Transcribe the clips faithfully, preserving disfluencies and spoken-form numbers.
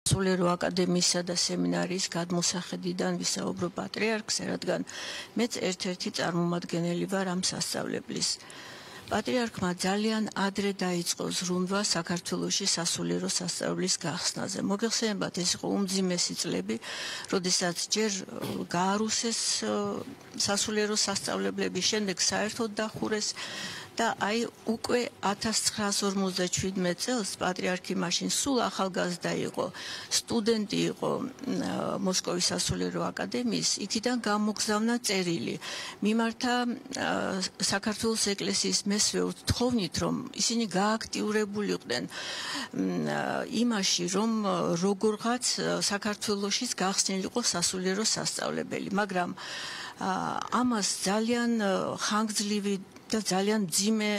სასულიერო აკადემიისა და სემინარიის გადმოსახედიდან ვისაუბრო პატრიარქს, რადგან მეც ერთ-ერთი წარმომადგენელი ვარ ამ სასწავლებლის. პატრიარქმა ძალიან ადრე დაიწყო ზრუნვა საქართველოში სასულიერო სასწავლებლის გახსნაზე. მოგეხსენებათ, ეს იყო უმძიმესი წლები, როდესაც ჯერ გაარუსეს სასულიერო სასწავლებლები, შემდეგ საერთოდ დახურეს და აი უკვე ათას ცხრაას ორმოცდაშვიდმეტ წელს პატრიარქი მაშინ სულ ახალგაზრდა იყო, სტუდენტი იყო მოსკოვის სასულიერო აკადემიის, იქიდან გამოგზავნა წერილი. მიმართა საქართველოს ეკლესიის მესვეურს თხოვნით, რომ ისინი გააქტიურებულიყვნენ იმაში, რომ როგორღაც საქართველოშიც გახსნილიყო სასულიერო სასწავლებელი, მაგრამ ამას ძალიან ხანგრძლივი და ძალიან მძიმე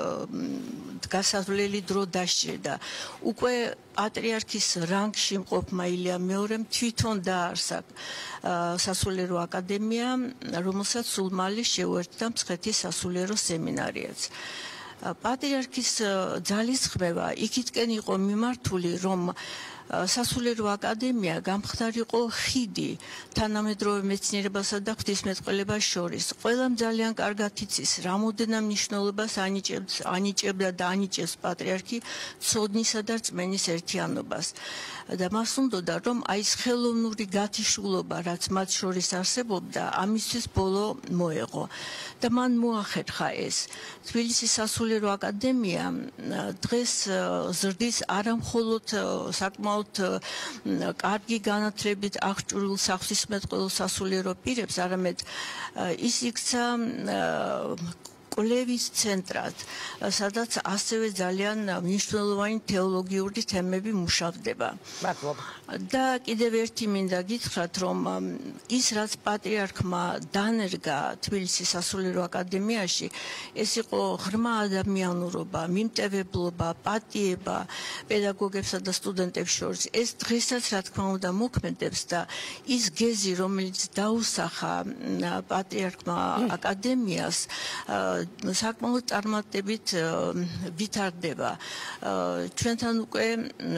გასავლელი დრო დასჭირდა. უკვე პატრიარქის რანგში მყოფმა ილია მეორემ თვითონ დააარსა სასულიერო აკადემია, რომელსაც სულ მალე შეუერთდა მცხეთის სასულიერო სემინარიაც. პატრიარქის ძალისხმევა იქითკენ იყო მიმართული, რომ სასულიერო აკადემია გამხდარიყო ხიდი თანამედროვე მეცნიერებასა და ღვთისმეტყველებას შორის. ყველამ ძალიან კარგად იცის, რამოდენად მნიშვნელობას ანიჭებდა და ანიჭებს პატრიარქი ცოდნისა და რწმენის ერთიანობას. და მას უნდოდა, რომ აი ეს ხელოვნური გათიშულობა, რაც მათ შორის არსებობდა, ამისთვის ბოლო მოეღო. და მან მოახერხა ეს. თბილისის სასულიერო აკადემია დღეს ზრდის არა მხოლოდ საკმაოდ კარგი განათლებით აღჭურვილ საღვთისმეტყველო სასულიერო პირებს, არამედ ის იქცა კვლევის ცენტრად, სადაც ასევე ძალიან მნიშვნელოვანი თეოლოგიური თემები მუშავდება. და კიდევ ერთი მინდა გითხრათ, რომ ის რაც პატრიარქმა დანერგა თბილისის სასულიერო აკადემიაში, ეს იყო ღრმა ადამიანურობა, მიმტევებლობა, პატიება პედაგოგებსა და სტუდენტებს შორის. ეს დღესაც რა თქმა უნდა მოქმედებს და ის გეზი, რომელიც დაუსახა პატრიარქმა აკადემიას, საკმაოდ წარმატებით ვითარდება. ჩვენთან უკვე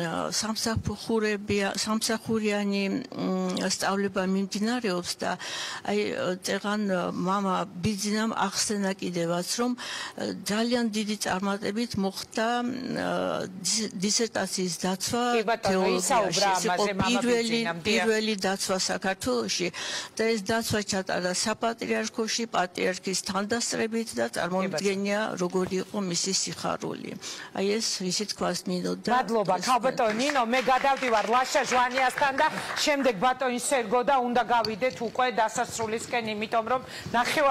სამსახურიანი სწავლება მიმდინარეობს და აი წეღან მამა ბიძინამ ახსენა კიდევაც, რომ ძალიან დიდი წარმატებით მოხდა დისერტაციის დაცვა თეოლოგიაში. ეს იყო პირველი პირველი დაცვა საქართველოში და ეს დაცვა ჩატარდა საპატრიარქოში პატრიარქის თანდასწრებით და წარმომიდგენია როგორი იყო მისი სიხარული. აი ეს ისი თქვას მინდოდა. მადლობა, ქალბატონი ნინო, მე გადავდივარ ლაშა ჟვანიასთან და შემდეგ ბატონი სერგო და უნდა გავიდეთ უკვე დასასრულისკენ, იმიტომ რომ ნახევარ